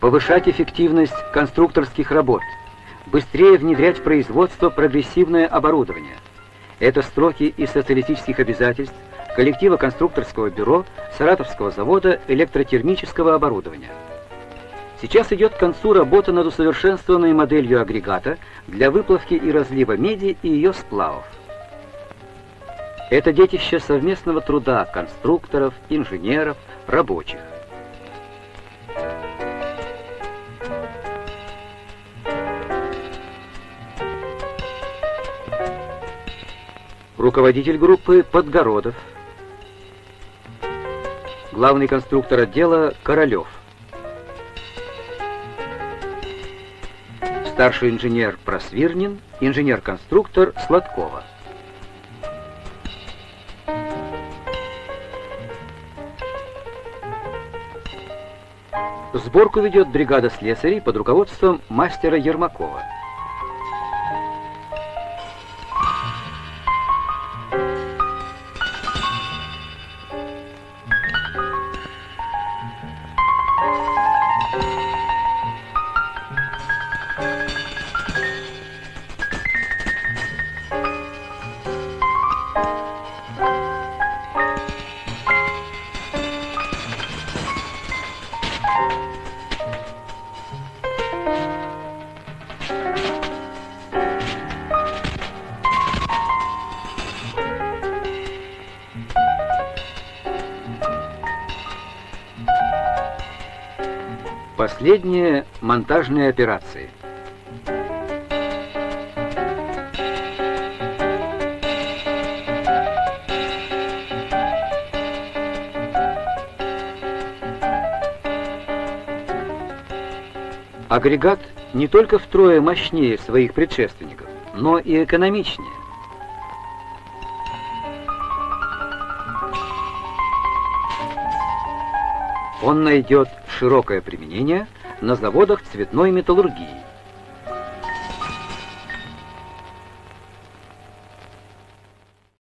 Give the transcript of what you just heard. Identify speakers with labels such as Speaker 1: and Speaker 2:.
Speaker 1: повышать эффективность конструкторских работ, быстрее внедрять в производство прогрессивное оборудование. Это строки из социалистических обязательств коллектива конструкторского бюро Саратовского завода электротермического оборудования. Сейчас идет к концу работа над усовершенствованной моделью агрегата для выплавки и разлива меди и ее сплавов. Это детище совместного труда конструкторов, инженеров, рабочих. Руководитель группы Подгородов. Главный конструктор отдела Королев. Старший инженер Просвирнин, инженер-конструктор Сладкова. Сборку ведет бригада слесарей под руководством мастера Ермакова. Последние монтажные операции. Агрегат не только втрое мощнее своих предшественников, но и экономичнее. Он найдет широкое применение на заводах цветной металлургии.